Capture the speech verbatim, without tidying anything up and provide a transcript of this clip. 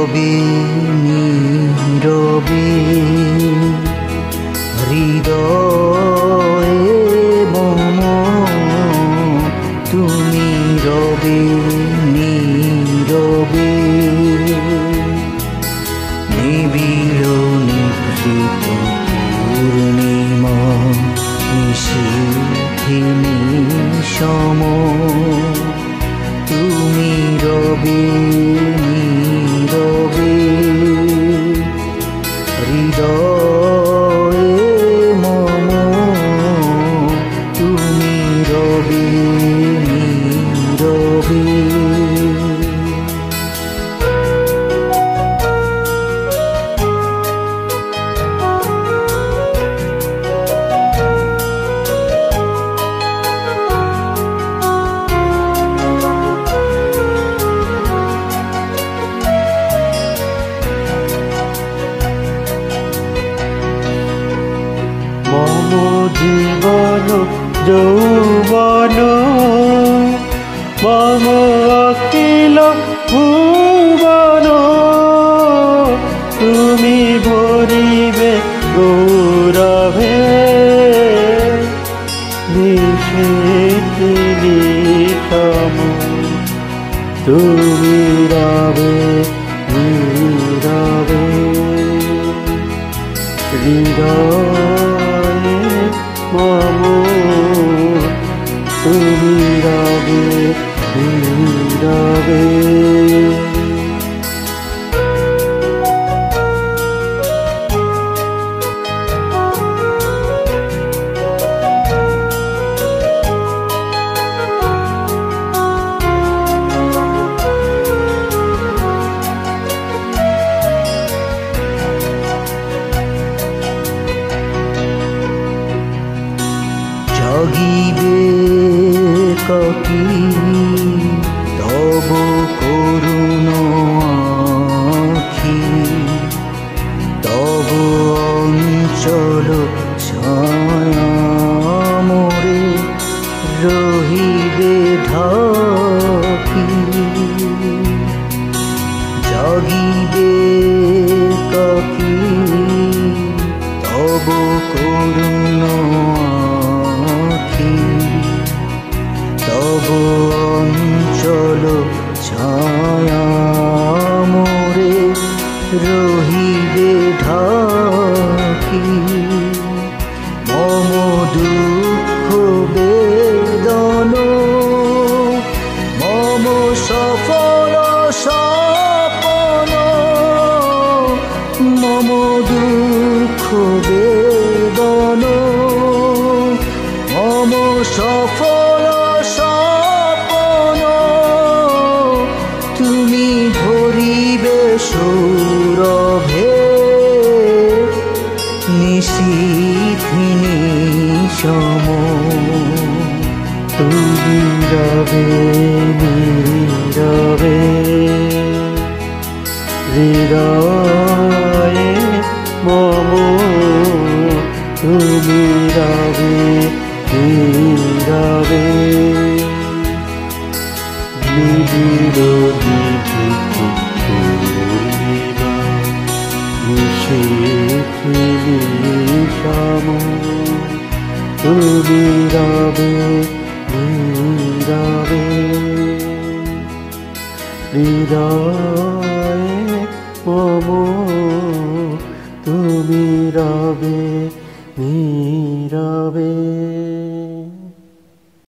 নীরবে নীরবে হৃদয়ে মম তুমি রবে নীরবে নিবিড় নিভৃত পূর্ণিমা নিশীথে নিশম তুমি রবে নীরবে হৃদয়ে মম তুমি রবে নীরবে। জীবন যৌবন মম অখিল ভুবন তুমি ভরিবে গৌরবে নিশীথে নিশম তুমি রবে নীরবে হৃদয়ে মম তুমি রবে নীরবে। জাগিবে ককি তব করুণ আখি তব অঞ্চল ছায়া মোরে রহিবে ঢাকি জাগিবে ককি তব করুণ তব অঞ্চল ছায়া মোরে রহিবে ঢাকি মম দুঃখ বেদন মম সফল সপন মম দুঃখ বেদন মম সফল সপন তুমি ভরিবে সৌরভে নিশীথে নিশম তুমি রবে নীরবে হৃদয়ে মম তুমি রবে নীরবে নিবিড় নিভৃত পূর্ণিমা নিশীথে নিশম তুমি রবে নীরবে হৃদয়ে মম তুমি রবে